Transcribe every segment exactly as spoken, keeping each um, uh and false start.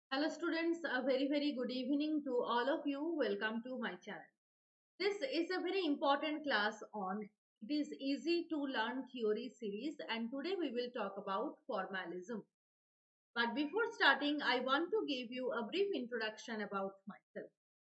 Hello students, a very very good evening to all of you. Welcome to my channel. This is a very important class on it is easy to learn theory series, and today we will talk about formalism. But before starting, I want to give you a brief introduction about myself.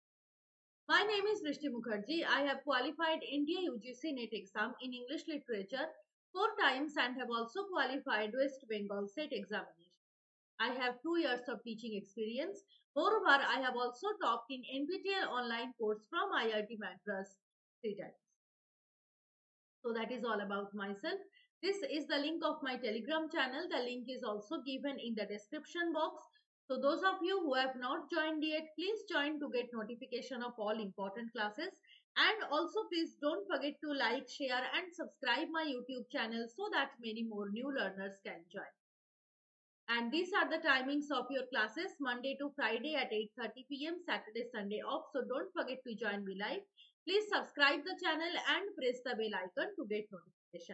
My name is Vrishti Mukherjee. I have qualified India U G C NET exam in English literature four times and have also qualified West Bengal SET examination. I have two years of teaching experience. Moreover, I have also taught in N P T E L online course from I I T Madras three times. So that is all about myself. This is the link of my Telegram channel. The link is also given in the description box. So those of you who have not joined yet, please join to get notification of all important classes. And also please don't forget to like, share and subscribe my YouTube channel so that many more new learners can join. And these are the timings of your classes: Monday to Friday at eight thirty p m, Saturday, Sunday off. So don't forget to join me live. Please subscribe the channel and press the bell icon to get notification.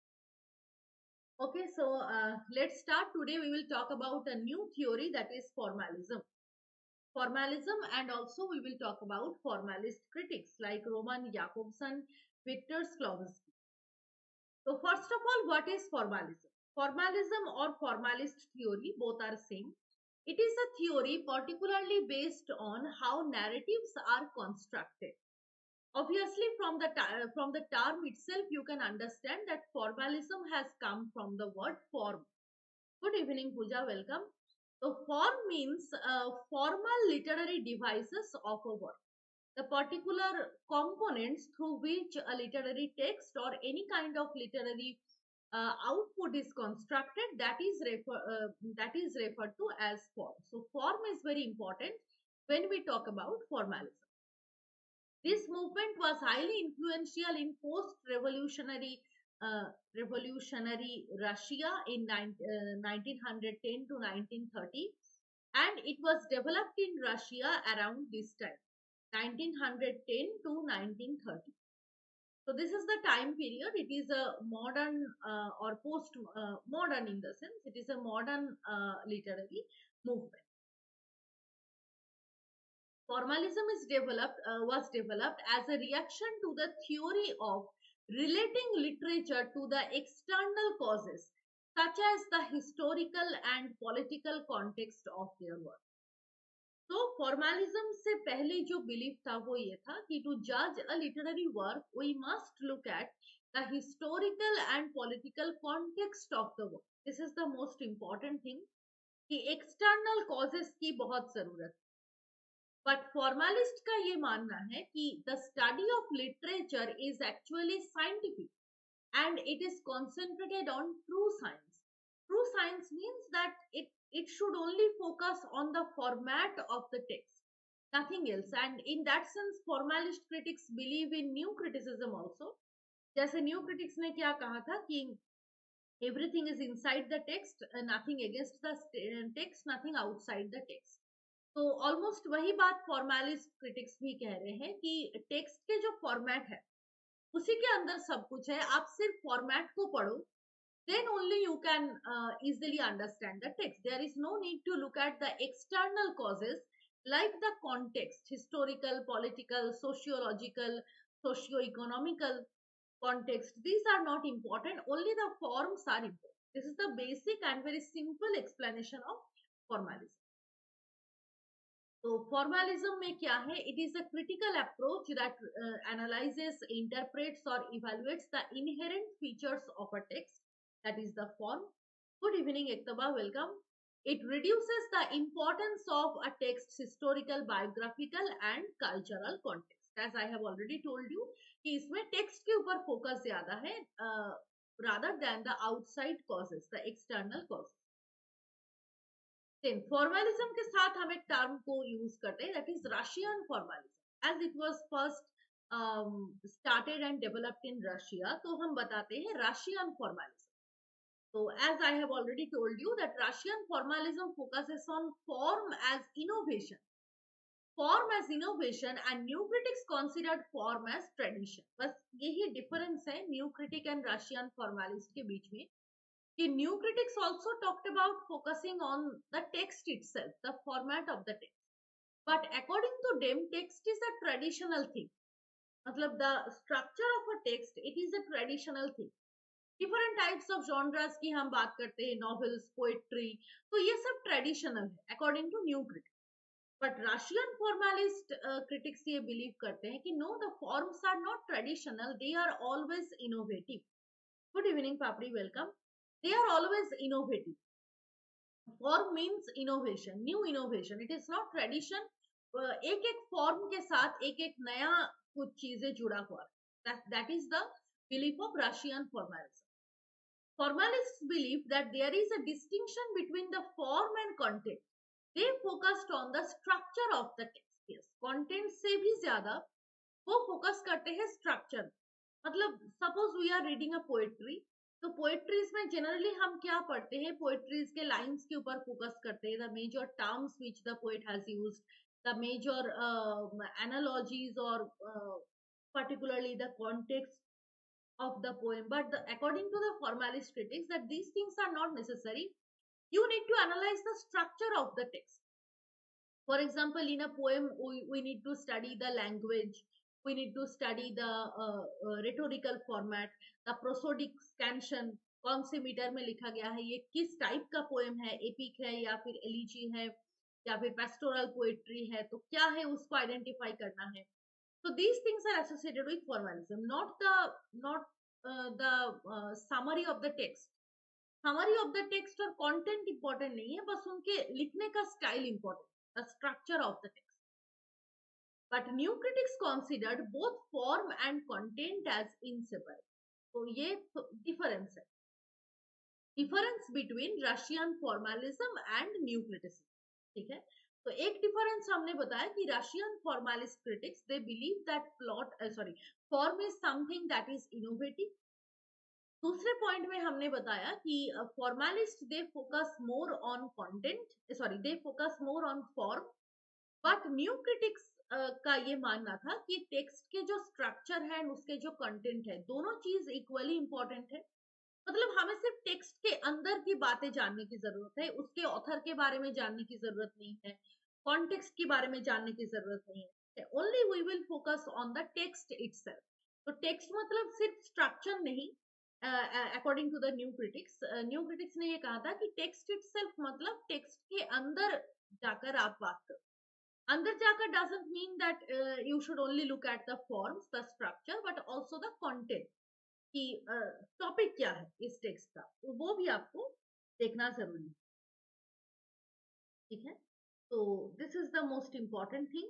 Okay, so uh, let's start. Today we will talk about a new theory, that is formalism. Formalism, and also we will talk about formalist critics like Roman Jakobson, Victor Slowinski. So first of all, what is formalism? Formalism or formalist theory, both are same. It is a theory particularly based on how narratives are constructed. Obviously, from the from the term itself, you can understand that formalism has come from the word form. Good evening, Pooja. Welcome. So, form means uh, formal literary devices of a work. The particular components through which a literary text or any kind of literary uh, output is constructed, that is refer, uh, that is referred to as form. So form is very important when we talk about formalism. This movement was highly influential in post-revolutionary uh, revolutionary Russia in nine, uh, nineteen ten to nineteen thirty, and it was developed in Russia around this time, nineteen ten to nineteen thirty. So this is the time period. It is a modern uh, or post uh, modern, in the sense it is a modern uh, literary movement. Formalism is developed uh, was developed as a reaction to the theory of relating literature to the external causes, such as the historical and political context of their work. तो formalism से पहले जो belief था वो ये था कि to जज a literary work we must look at the historical and political context of the work. This is the most important thing कि एक्सटर्नल कॉजेस की बहुत जरूरत. बट फॉर्मेलिस्ट का ये मानना है कि the study of literature is actually scientific and it is concentrated on true science. True science means that it, it should only focus on the format of the text, nothing else. And in that sense, formalist critics believe in new criticism also. जैसे new critics ने क्या कहा था कि everything is inside the text, uh, nothing against the text, nothing outside the text. तो almost वही बात फॉर्मेलिस्ट critics भी कह रहे हैं कि टेक्स्ट के जो फॉर्मेट है उसी के अंदर सब कुछ है. आप सिर्फ फॉर्मेट को पढ़ो, then only you can uh, easily understand the text. There is no need to look at the external causes like the context, historical, political, sociological, socio-economical context. These are not important. Only the forms are important. This is the basic and very simple explanation of formalism. So formalism में क्या है? It is a critical approach that uh, analyzes, interprets or evaluates the inherent features of a text, that is the form. Good evening, Ektaba, welcome. It reduces the importance of a text's historical, biographical and cultural context. As I have already told you, कि इसमें text के ऊपर focus ज़्यादा है uh, rather than the outside causes, the external causes. Then formalism के साथ हम एक term को use करते हैं, that is Russian formalism. As it was first um, started and developed in Russia, तो हम बताते हैं Russian formalism. So as I have already told you that Russian formalism focuses on form as innovation. Form as innovation and new critics considered form as tradition. बस यही difference है new critic and Russian formalist के बीच में. कि new critics also talked about focusing on the text itself, the format of the text. But according to them, text is a traditional thing. मतलब the structure of a text, it is a traditional thing. Different types of genres की हम बात करते हैं, novels, poetry, तो ये सब traditional है according to new critics. But Russian formalist critics ये बिलीव करते हैं कि no, the forms are not traditional, they are always innovative. Good evening Papri, welcome. They are always innovative. Form means innovation, new innovation. It is not tradition. एक एक form के साथ एक एक नया कुछ चीजें जुड़ा हुआ है. That is the belief of Russian formalism. Formalists believe that there is a distinction between the form and content. They focused on the structure of the text. Yes, content से भी ज्यादा वो फोकस करते हैं स्ट्रक्चर. मतलब suppose we are reading a poetry, तो poetries में generally हम क्या पढ़ते हैं, पोएट्रीज के लाइंस के ऊपर फोकस करते हैं. The major terms which the poet has used, the major analogies और particularly the context of the poem. But the, according to the formalist critics, that these things are not necessary. You need to analyze the structure of the text. For example, in a poem, we, we need to study the language, we need to study the uh, uh, rhetorical format, the prosodic scansion, कौन से metre में लिखा गया है, ये किस type का poem है, एपिक है या फिर एलिजी है या फिर पेस्टोरल पोएट्री है, तो क्या है उसको आइडेंटिफाई करना है. So these things are associated with formalism, not the not uh, the uh, summary of the text. Summary of the text और content important नहीं है, बस उनके लिखने का style important, the structure of the text. But new critics considered both form and content as inseparable. तो ये difference है, difference between Russian formalism and new criticism. ठीक है, तो एक डिफरेंस हमने बताया कि Russian formalist critics they believe that plot sorry form is something that is innovative. दूसरे पॉइंट में हमने बताया कि formalist they focus more on content, sorry they focus more on form. But new critics का ये मानना था कि टेक्स्ट के जो स्ट्रक्चर है उसके जो कंटेंट है, दोनों चीज इक्वली इंपॉर्टेंट है. मतलब हमें सिर्फ टेक्स्ट के अंदर की बातें जानने की जरूरत है, उसके ऑथर के बारे में जानने की जरूरत नहीं है, कॉन्टेक्स्ट के बारे में जानने की जरूरत नहीं है. Only we will focus on the text itself. तो टेक्स्ट मतलब सिर्फ स्ट्रक्चर नहीं, according to the new critics. New critics ने ये कहा था कि टेक्स्ट इटसेल्फ मतलब टेक्स्ट के अंदर जाकर आप बात करो. अंदर जाकर doesn't mean that you should only look at the forms, the structure, but also the content कि टॉपिक uh, क्या है इस टेक्स्ट का, तो वो भी आपको देखना जरूरी है. ठीक है, तो this is the most important thing.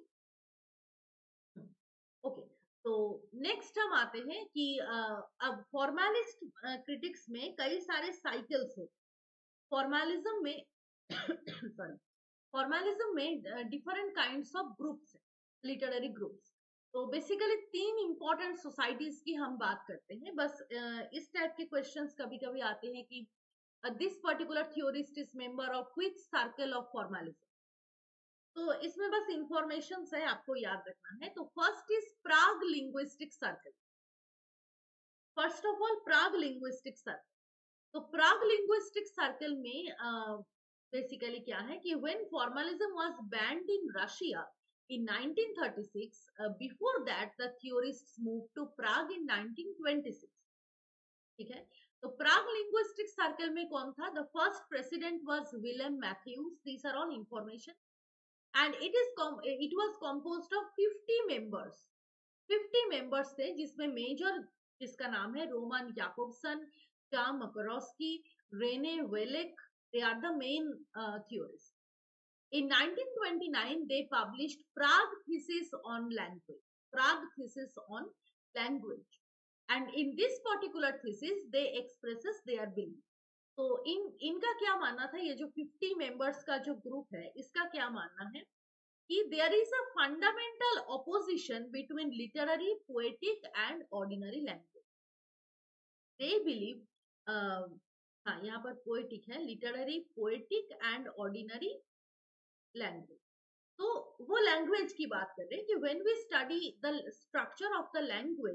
Okay, तो नेक्स्ट हम आते हैं कि uh, अब फॉर्मेलिस्ट क्रिटिक्स uh, में कई सारे साइकिल्स होते. फॉर्मेलिज्म में सॉरी फॉर्मेलिज्म में डिफरेंट काइंड्स ऑफ ग्रुप्स है, लिटरेरी ग्रुप्स. तो बेसिकली तीन इंपॉर्टेंट सोसाइटीज की हम बात करते हैं. बस इस टाइप के क्वेश्चंस कभी कभी आते हैं कि this particular theorist is member of which circle of formalism. तो इसमें बस इंफॉर्मेशन है, आपको याद रखना है. तो first is Prague linguistic circle. First of all Prague linguistic circle. तो प्राग लिंग्विस्टिक सर्कल में बेसिकली uh, क्या है कि when formalism was banned in Russia in nineteen thirty-six, uh, before that the theorists moved to Prague in nineteen twenty-six. ठीक है, तो Prague linguistic circle में कौन था? The first president was William Matthews. These are all information, and it is com it was composed of fifty members. fifty members थे, जिसमें major जिसका नाम है Roman Jakobson, Jan Mukarovsky, Rene Wellek. They are the main uh, theorists. In nineteen twenty-nine, they published Prague Thesis on Language. Prague Thesis on Language. And in this particular thesis, they expresses their belief. तो इन इनका क्या मानना था? ये जो fifty members का जो group है, इसका क्या मानना है कि there is a fundamental opposition between literary, poetic and ordinary language. They believe, uh, हाँ यहाँ पर poetic है, literary, poetic and ordinary language. तो वो लैंग्वेज की बात कर रहे हैं कि when we study the structure of the language,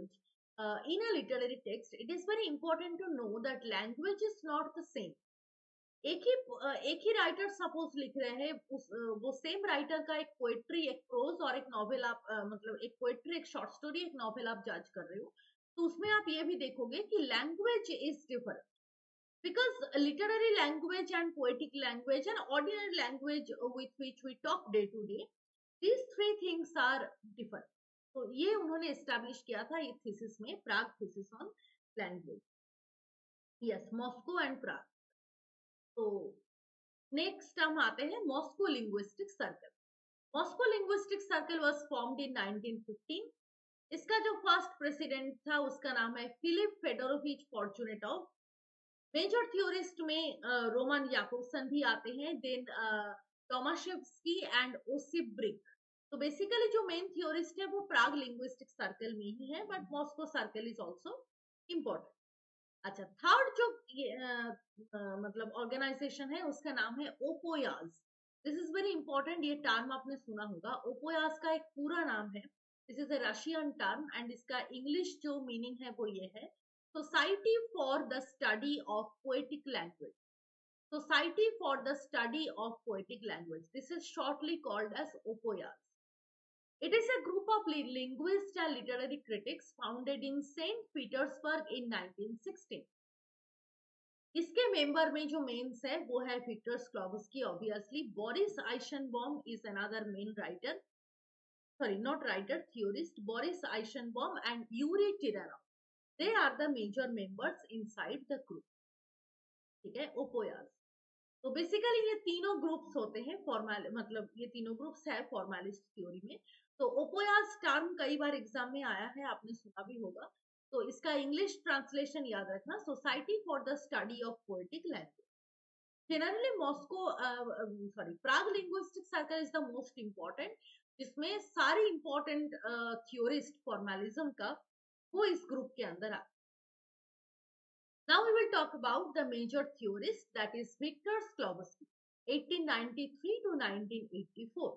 uh, in a literary text, it is very important to know that language is not the same. एक ही अ, एक ही राइटर सपोज लिख रहे हैं, उस अ, वो सेम राइटर का एक पोएट्री, एक प्रोज और एक नॉवेल आप अ, मतलब एक पोएट्री, एक शॉर्ट स्टोरी, एक नॉवेल आप जज कर रहे हो, तो उसमें आप ये भी देखोगे कि language is different, because literary language and poetic language and ordinary language with which we talk day to day, these three things are different. तो ये उन्होंने एस्टैब्लिश किया था ये थीसिस में, Prague thesis on language. Yes, Moscow and Prague. तो next हम आते हैं Moscow linguistic circle. Moscow linguistic circle was formed in nineteen fifteen. इसका जो फर्स्ट प्रेसिडेंट था उसका नाम है Philipp Fedorovich Fortunatov. Major theorist में रोमन याकोब्सन भी आते हैं, then Tomashevsky and Osip Brik. तो बेसिकली जो मेन थियोरिस्ट है वो प्राग लिंग्विस्टिक सर्कल में ही है, but Moscow circle is also important. अच्छा, थर्ड जो ये, uh, uh, मतलब ऑर्गेनाइजेशन है उसका नाम है Opoyaz. This is very important, ये टर्म आपने सुना होगा। ओपोयाज का एक पूरा नाम है, this is a Russian term and इसका इंग्लिश जो मीनिंग है वो ये है, society for the study of poetic language. Society for the study of poetic language, this is shortly called as Opoyaz. It is a group of linguists and literary critics founded in Saint Petersburg in nineteen sixteen. इसके member में जो mains है वो है Viktor Shklovsky, obviously. Boris Eichenbaum is another main writer, sorry not writer, theorist. Boris Eichenbaum and Yuri Tynyanov, they are the major members inside the group. ठीक है, ओपोयाज। तो basically ये तीनों ग्रुप्स होते हैं फॉर्मल, मतलब ये तीनों ग्रुप्स है फॉर्मेलिस्ट थ्योरी में। तो ओपोयाज टर्म कई बार एग्जाम में आया है, आपने सुना भी होगा। तो इसका इंग्लिश ट्रांसलेशन याद रखना, society for the study of poetic language. Generally Moscow sorry Prague linguistic circle is the most important, जिसमें सारी इंपॉर्टेंट थ्योरिस्ट फॉर्मेलिज्म का वो इस ग्रुप के अंदर आते। Now we will talk about the major theorist, that is Victor Sklovsky, eighteen ninety-three to nineteen eighty-four.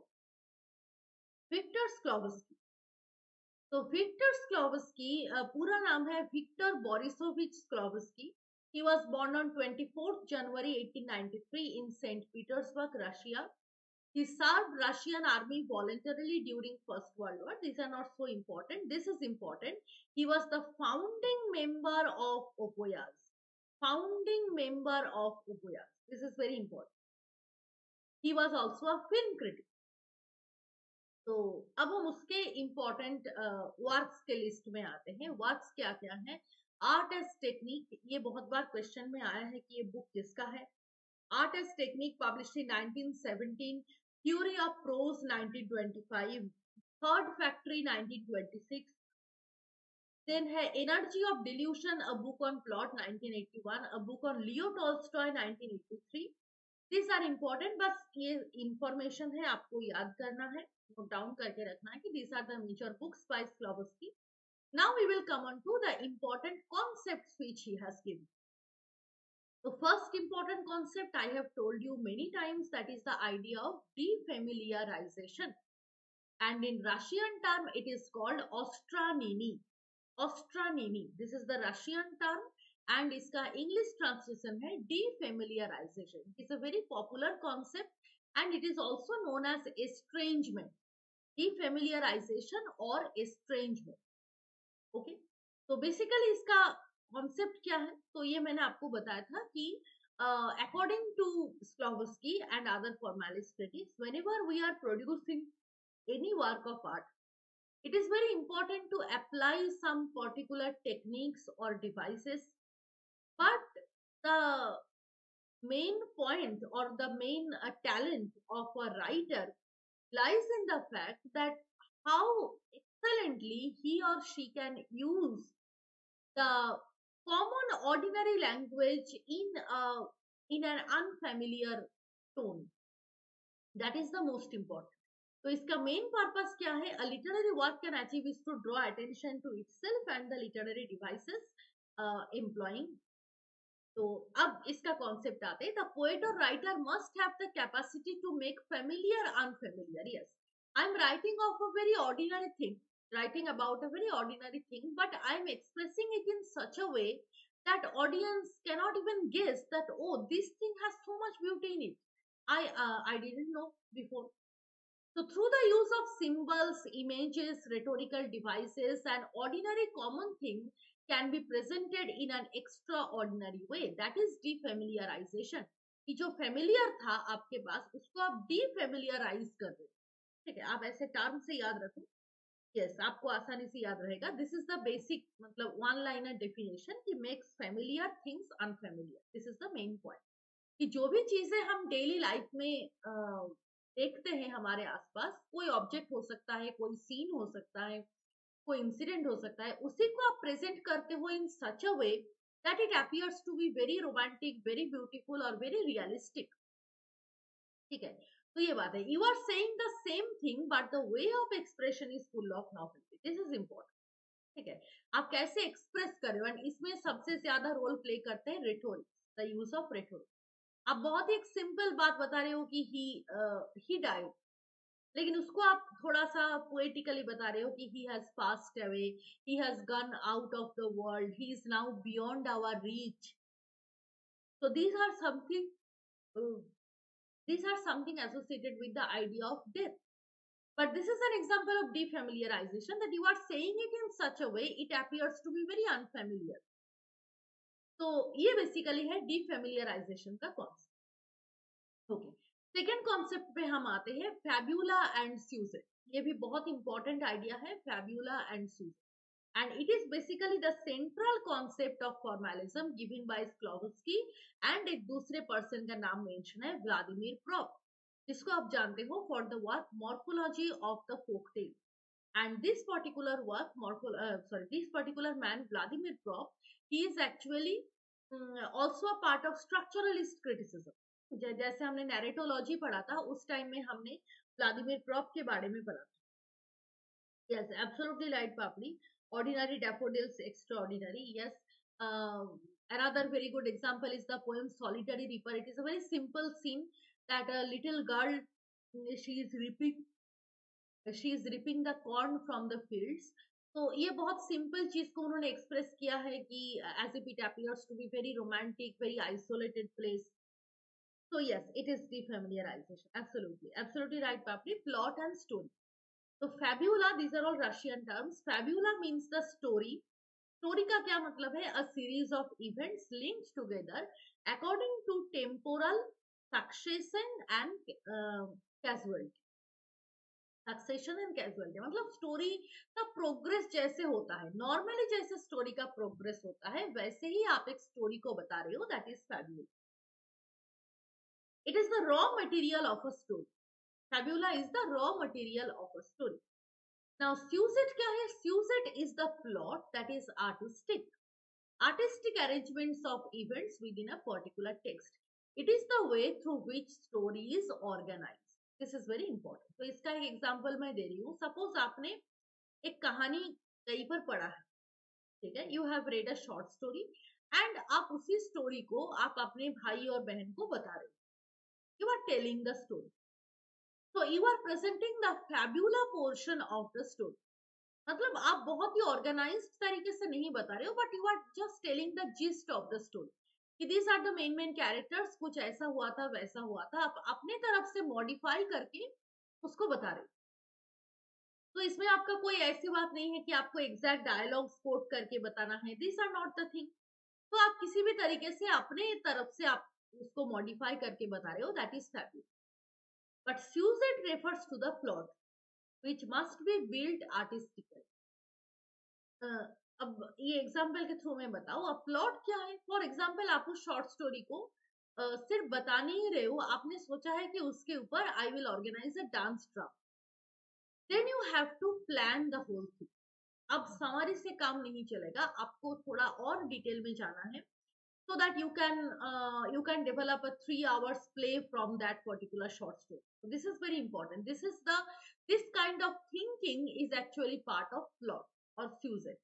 Victor Sklovsky. तो Victor Sklovsky uh, पूरा नाम है Victor Borisovich Sklovsky. He was born on twenty-fourth January eighteen ninety-three in Saint Petersburg, Russia. He served Russian army voluntarily during First World War. These are not so important. This is important. He was the founding member of Opoyaz. Founding member of Opoyaz. This is very important. He was also a film critic. तो अब हम उसके important works के list में आते हैं। Works क्या क्या है? आर्ट एज टेक्निक, ये बहुत बार क्वेश्चन में आया है कि ये बुक किसका है। Art as technique published in nineteen seventeen, theory of prose nineteen twenty five, third factory nineteen twenty six, then है energy of delusion, a book on plot nineteen eighty one, a book on Leo Tolstoy nineteen eighty three. This are important, बस ये information है, आपको याद करना है, note down करके रखना है कि these are the major books by Sklovsky. Now we will come on to the important concepts which he has given. The first important concept I have told you many times, that is the idea of defamiliarization, and in Russian term it is called ostraniny. Ostraniny, this is the Russian term and इसका English translation है defamiliarization. It is a very popular concept and it is also known as estrangement, defamiliarization और estrangement. Okay, तो basically इसका concept क्या है? तो ये मैंने आपको बताया था कि uh, according to Sklovsky and other formalist critics, whenever we are producing any work of art, it is very important to apply some particular techniques or devices, but the main point or the main uh, talent of a writer lies in the fact that how excellently he or she can use the common ordinary language in a, in an unfamiliar tone. That is the most important. तो इसका main purpose क्या है? A literary work can achieve is to draw attention to itself and the literary devices uh, employing. तो अब इसका concept आते हैं, the poet और writer must have the capacity to make familiar unfamiliar. Yes, I am writing of a very ordinary thing, writing about a very ordinary thing, but I'm expressing it in such a way that audience cannot even guess that, oh, this thing has so much beauty in it. I uh, I didn't know before. So through the use of symbols, images, rhetorical devices, an ordinary common thing can be presented in an extraordinary way. That is defamiliarization. कि जो familiar था आपके पास उसको आप defamiliarize कर रहे हो. ठीक है, आप ऐसे टर्म से याद रखो. यस, आपको आसानी से याद रहेगा. दिस इज द बेसिक मतलब वन लाइनर डेफिनेशन कि makes familiar things unfamiliar. This is the main point कि जो भी चीजें हम डेली लाइफ में अ, देखते हैं हमारे आसपास, कोई ऑब्जेक्ट हो सकता है, कोई सीन हो सकता है, कोई इंसिडेंट हो सकता है, उसी को आप प्रेजेंट करते हो in such a way that it appears to be very romantic, very beautiful और वेरी रियलिस्टिक. ठीक है, तो ये बात है. You are saying the same thing but the way of expression is full of novelty. This is important. ठीक है, आप कैसे एक्सप्रेस कर रहे हो, एंड इसमें सबसे ज्यादा रोल प्ले करते हैं rhetorics, the use of rhetorics. आप बहुत ही एक सिंपल बात बता रहे हो कि ही ही डाइड, लेकिन उसको आप थोड़ा सा पोएटिकली बता रहे हो कि he has passed away, he has gone out of the world, he is now beyond our reach. So these are something uh, these are something associated with the idea of death. But this is an example of defamiliarization, that you are saying it in such a way it appears to be very unfamiliar. तो ये basically है defamiliarization का concept. Okay, second concept पे हम आते हैं, फैब्यूला and स्यूजेट. ये भी बहुत इंपॉर्टेंट आइडिया है, fabula and sujet. And it is basically the central concept of formalism given by Sklodowsky, and एक दूसरे पर्सन का नाम मेंशन है, व्लादिमीर प्रॉप, जिसको आप जानते हो for the work morphology of the folk tale. And this particular work, morpho, uh, sorry, this particular man, Vladimir Prop, he is actually um, also a part of structuralist criticism. जैसे हमने नैरेटोलॉजी पढ़ा था, उस time में हमने Vladimir prop के बारे में पढ़ा था. Yes, absolutely right, Papli. Ordinary daffodils, extraordinary. Yes. Uh, another very good example is the poem Solitary Reaper. It is a very simple scene that a little girl, she is reaping, she is reaping the corn from the fields. तो ये बहुत simple चीज को उन्होंने express किया है कि as if it appears to be very romantic, very isolated place. So yes, it is defamiliarization. Absolutely, absolutely right, Papli. Plot and story. So fabula, these are all Russian terms. Fabula means the story. Story का क्या मतलब है? A series of events linked together according to temporal succession and uh, casualty. Succession and casualty मतलब story का progress जैसे होता है, normally जैसे स्टोरी का प्रोग्रेस होता है, वैसे ही आप एक स्टोरी को बता रहे हो. That is fabula. It is the raw material of a story. Fabula is the raw material of a story. Now, sujet क्या है? Sujet is the plot that is artistic. Artistic arrangements of events within a particular text. It is the way through which story is organized. This is very important. तो इसका एक example मैं दे रही हूँ. Suppose आपने एक कहानी कहीं पर पढ़ा है, ठीक है, you have read a short story, and आप उसी स्टोरी को आप अपने भाई और बहन को बता रहे हो. You are telling the story. So you are presenting the fabula portion of the story. मतलब आप बहुत ही ऑर्गेनाइज्ड तरीके से नहीं बता रहे हो, but you are just telling the gist of the story कि these are the main main characters, कुछ ऐसा हुआ था, वैसा हुआ था, आप अपने तरफ से मॉडिफाई करके उसको बता रहे हो. तो इसमें आपका कोई ऐसी बात नहीं है कि आपको एग्जैक्ट डायलॉग्स कोट करके बताना है. This are not the thing. तो आप किसी भी तरीके से अपने तरफ से आप उसको मॉडिफाई करके बता रहे हो. That is fabula. But sujet refers to the plot, which must be built artistically. Uh, अब ये एग्जाम्पल के थ्रू में बताओ, अब प्लॉट क्या है. फॉर एग्जाम्पल, आप उस शॉर्ट स्टोरी को uh, सिर्फ बता नहीं रहे हो, आपने सोचा है कि उसके ऊपर I will organise a dance drama. Then you have to plan the whole thing. अब समरी से काम नहीं चलेगा, आपको थोड़ा और डिटेल में जाना है, so that you can uh, you can develop a three hours play from that particular short story. So this is very important. This is the this kind of thinking is actually part of plot or sujet.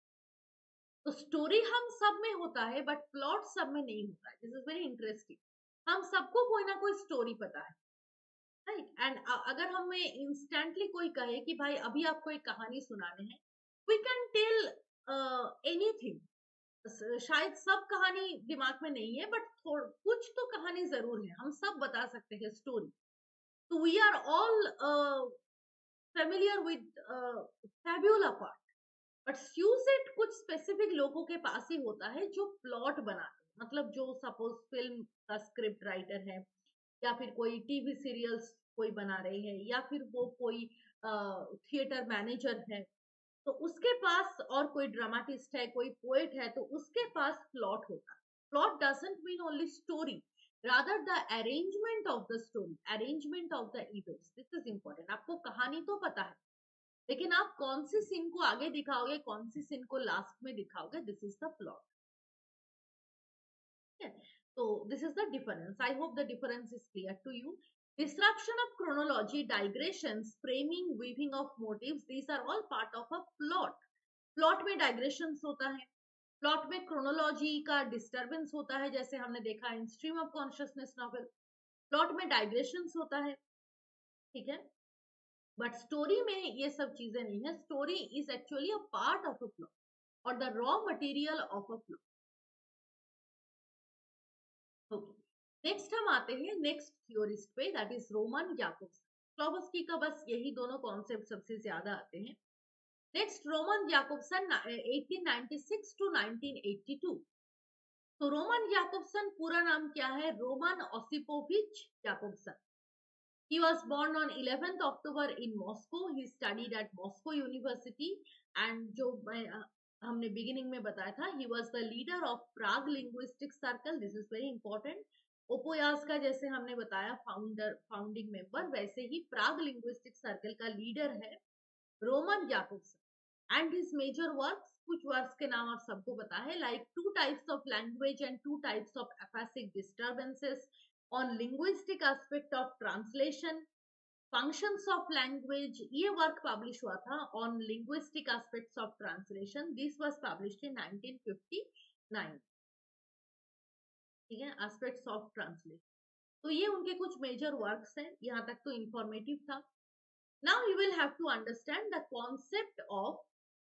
तो story हम सब में होता है, but plot सब में नहीं होता है. This is very interesting. हम सबको कोई ना कोई स्टोरी पता है, राइट। एंड अगर हमें इंस्टेंटली कोई कहे कि भाई अभी आपको एक कहानी सुनाने हैं, वी कैन टेल एनीथिंग। शायद सब कहानी दिमाग में नहीं है, बट कुछ तो कहानी जरूर है, हम सब बता सकते हैं स्टोरी। तो we are all familiar with fabula part, but sujet कुछ स्पेसिफिक लोगों के पास ही होता है जो प्लॉट बनाते हैं। मतलब जो सपोज फिल्म का स्क्रिप्ट राइटर है, या फिर कोई टीवी सीरियल्स कोई बना रहे हैं, या फिर वो कोई थिएटर मैनेजर है, तो उसके पास, और कोई ड्रामाटिस्ट है, कोई पोएट है, तो उसके पास प्लॉट होता है। Plot doesn't mean only story, rather the arrangement of the story, arrangement of the events, this is important. आपको कहानी तो पता है, लेकिन आप कौन सी सीन को आगे दिखाओगे, कौन सी सीन को लास्ट में दिखाओगे, this is the plot. So this is the difference. I hope the difference is clear to you. Disruption of chronology, digressions, framing, weaving of motives, these are all part of a plot. Plot में digressions होता है, plot में chronology का disturbance होता है, जैसे हमने देखा in stream of consciousness novel. Plot में डाइग्रेशंस होता है, ठीक है, बट स्टोरी में ये सब चीजें नहीं है। Story is actually a part of a plot और the raw material of a plot. Okay, next हम आते हैं नेक्स्ट थियोरिस्ट पे, that is Roman Jakobson. Shklovsky का बस यही दोनों कॉन्सेप्ट सबसे ज्यादा आते हैं। Next Roman Jakobson, eighteen ninety six to nineteen eighty two. तो रोमन याकोब्सन पूरा नाम क्या है? Roman Osipovich Jakobson. He was born on eleventh October in Moscow. He studied at Moscow University, and जो हमने बिगिनिंग में बताया था, he was the leader of Prague Linguistic Circle. This is very important. ओपोयास का जैसे हमने बताया फाउंडर, फाउंडिंग मेंबर, वैसे ही प्राग लिंग्विस्टिक सर्कल का लीडर है Roman Jakobson. And his major works, कुछ वर्क्स के नाम आप सबको पता है, like two types of language and two types of aphasic disturbances, on linguistic aspect of translation, functions of language, ये वर्क पब्लिश हुआ था on linguistic aspects of translation. This was published in nineteen fifty nine, ठीक है, aspects of translation. तो ये उनके कुछ major works हैं, यहाँ तक तो इंफॉर्मेटिव था। Now you will have to understand the concept of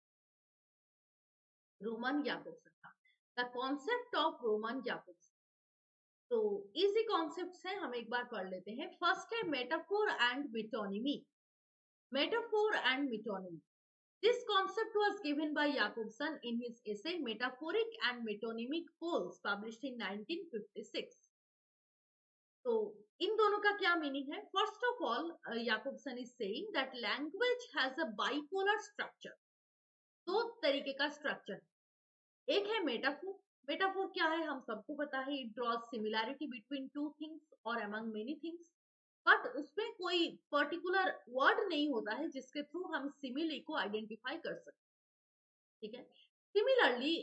Roman Jakobson. The concept of Roman Jakobson. तो इजी कॉन्सेप्ट्स हैं, हम एक बार पढ़ लेते हैं। फर्स्ट है metaphor and metonymy. Metaphor and metonymy, this concept was given by Jakobson in his essay Metaphoric and Metonymic Poles published in nineteen fifty six. तो इन दोनों का क्या मीनिंग है? First of all, Jakobson is saying that language has a bipolar structure. दो तरीके का structure, एक है मेटाफोर। मेटाफोर क्या है? हम सबको पता है, it draws similarity between two things और अमंग मेनी थिंग्स, बट उसमें कोई पर्टिकुलर वर्ड नहीं होता है जिसके थ्रू हम सिमिली को आइडेंटिफाई कर सकते, ठीक है। Similarly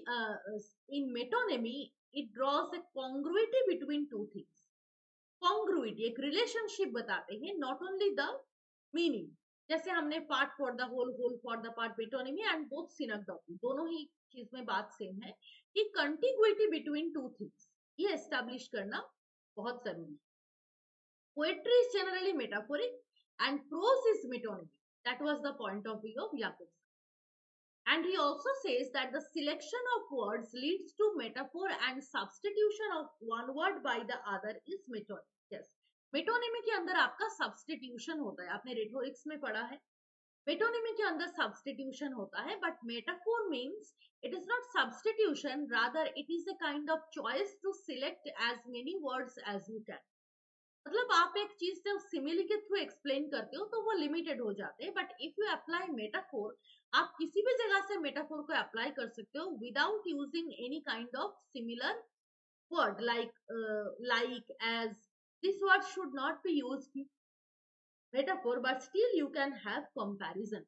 in metonymy it draws a congruity between two things. Congruity एक रिलेशनशिप बताते हैं, नॉट ओनली द मीनिंग। जैसे हमने part for the whole, whole for the part, metonymy and both synecdoche, दोनों ही चीज में बात सेम है कि कंटिग्युइटी बिटवीन टू थिंग्स, ये एस्टैब्लिश करना बहुत जरूरी है। Poetry is generally metaphoric and prose is metonymic. That was the point of view of Jakobson. And he also says that the selection of words leads to metaphor and substitution of one word by the other is metonymy. Yes, metonymy के अंदर आपका substitution होता है, आपने rhetorics में पढ़ा है। Metonymy के अंदर substitution होता है, but metaphor means it is not substitution, rather it is a kind of choice to select as many words as you can. मतलब आप एक चीज जब सिमिली के थ्रू एक्सप्लेन करते हो तो वो लिमिटेड हो जाते हैं, but if you apply metaphor, आप किसी भी जगह से मेटाफोर को अप्लाई कर सकते हो without using any kind of similar word, like like as, this word should not be used metaphor, but still you can have comparison.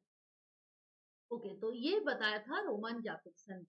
Okay, तो ये बताया था Roman Jakobson.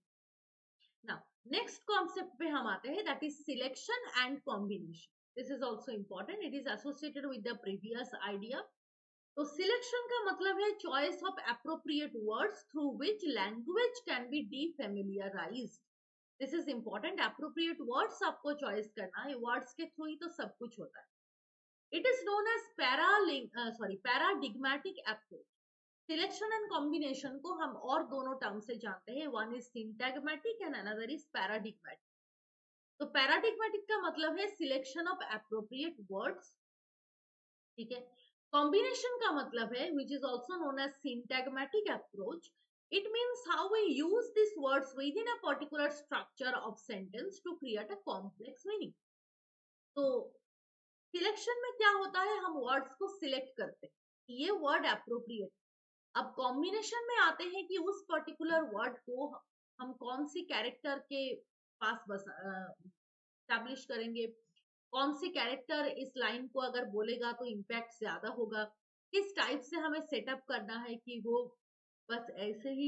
Now next concept पे हम आते हैं, that is selection and combination. This is also important. It is associated with the previous idea. तो selection का मतलब है choice of appropriate words through which language can be defamiliarized. This is important. Appropriate words आपको choice करना है, words के through ही तो सब कुछ होता है। It is known as paraling uh, sorry paradigmatic approach. Selection and combination को हम और दोनों टर्म से जानते हैं, one is syntagmatic and another is paradigmatic. तो पैराडिग्मेटिक का मतलब है सिलेक्शन ऑफ एप्रोप्रिएट वर्ड्स, ठीक है. कॉम्बिनेशन का मतलब है which is also known as syntagmatic approach. It means how we use this words within a particular structure of sentence to create a complex meaning. तो selection में क्या होता है, हम वर्ड्स को सिलेक्ट करते हैं, ये वर्ड एप्रोप्रिएट. अब कॉम्बिनेशन में आते हैं कि उस पर्टिकुलर वर्ड को हम कौन सी कैरेक्टर के पास बस एस्टैब्लिश करेंगे, कौन सी कैरेक्टर इस लाइन को अगर बोलेगा तो इम्पैक्ट ज्यादा होगा, किस टाइप से हमें सेटअप करना है कि वो बस ऐसे ही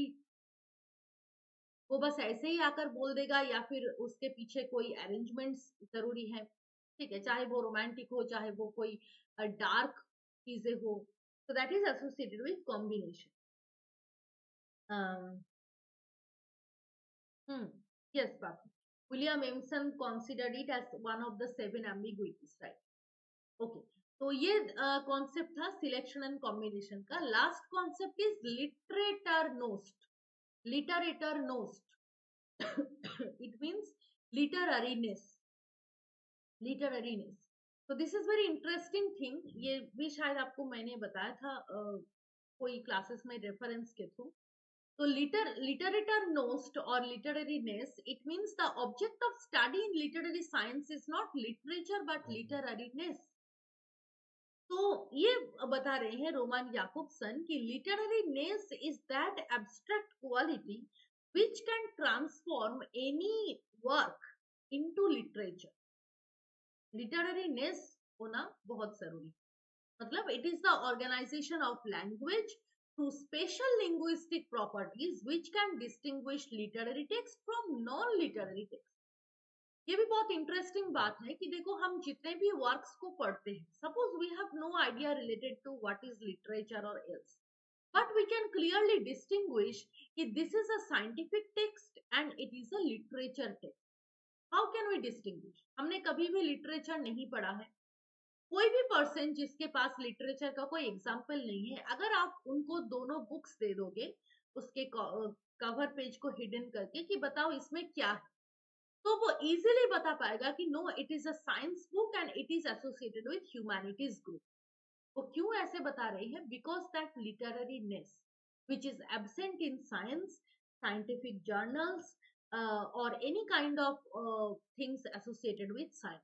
वो बस ऐसे ही आकर बोल देगा या फिर उसके पीछे कोई अरेंजमेंट्स जरूरी है, ठीक है, चाहे वो रोमांटिक हो चाहे वो कोई डार्क चीजें हो. So that is associated with combination. Um, hmm, yes, Papa. William Emerson considered it as one of the seven ambiguities, right? Okay. तो ये कॉन्सेप्ट uh, था सिलेक्शन एंड कॉम्बिनेशन का. लास्ट कॉन्सेप्ट इज लिटरेटर नोस्ट. लिटरेटर नोस्ट इट मीन्स लिटररीनेस. लिटररीनेस. तो this is very interesting thing. ये भी शायद आपको मैंने बताया था uh, कोई क्लासेस में रेफरेंस के थ्रू. तो लिटर लिटरेटर नोस्ट और literariness, it means the object of study in literary science is not literature but literariness. तो ये बता रहे हैं रोमन याकूब्सन कि literariness is that abstract quality which can transform any work into literature. Literariness होना बहुत जरूरी. मतलब it is the organisation of language through special linguistic properties which can distinguish literary text from non-literary text. ये भी बहुत interesting बात है कि देखो हम जितने भी वर्क्स को पढ़ते हैं, suppose we have no idea related to what is literature और else, but we can clearly distinguish कि this is a scientific text and it is a literature text. How can we distinguish? हमने कभी भी literature नहीं पढ़ा है. कोई भी पर्सन जिसके पास लिटरेचर का कोई एग्जाम्पल नहीं है, अगर आप उनको दोनों बुक्स दे दोगे उसके कवर पेज को हिडन करके कि बताओ इसमें क्या है, तो वो इजीली बता पाएगा कि no it is a science book and it is associated with humanities group. वो क्यों ऐसे बता रही है? Because that literariness which is absent in science, scientific journals और any kind of things associated with science.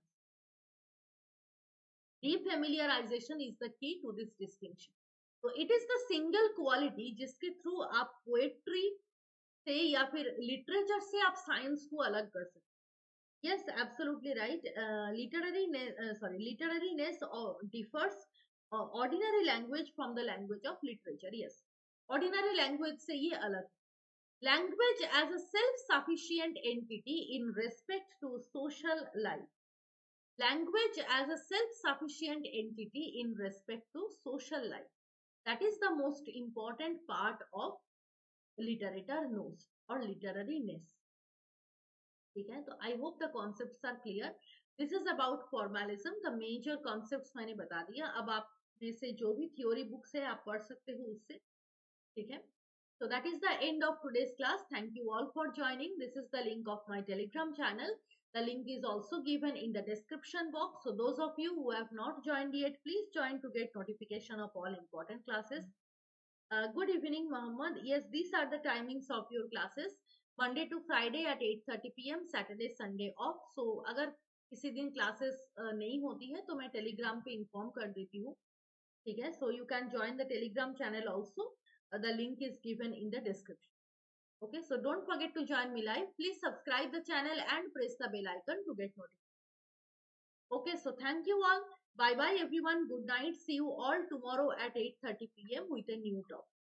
Defamiliarization is the key to this distinction. तो it is the single quality जिसके through आप पोएट्री से या फिर literature से आप science को अलग कर सकते. Yes, absolutely right. Uh, literary, uh, sorry, literariness uh, differs uh, ordinary language from the language of literature. Yes, ordinary language से ये अलग. Language as a self-sufficient entity in respect to social life. Language as a self-sufficient entity in respect to social life. That is the most important part of literature knows or literariness. ठीक है, तो I hope the concepts are clear. This is about formalism. The major concepts मैंने बता दिया. अब आप में से जो भी theory books है आप पढ़ सकते हो उससे, ठीक है. So that is the end of today's class. Thank you all for joining. This is the link of my Telegram channel. The link is also given in the description box. So those of you who have not joined yet, please join to get notification of all important classes. Uh, good evening, Mohammed. Yes, these are the timings of your classes. Monday to Friday at eight thirty p m Saturday, Sunday off. So अगर किसी दिन classes uh, नहीं होती है तो मैं Telegram पे inform कर देती हूँ, ठीक है. So you can join the Telegram channel also. Uh, the link is given in the description. Okay, so don't forget to join me live. Please subscribe the channel and press the bell icon to get notified. Okay, so thank you all. Bye bye everyone. Good night. See you all tomorrow at eight thirty p m with a new topic.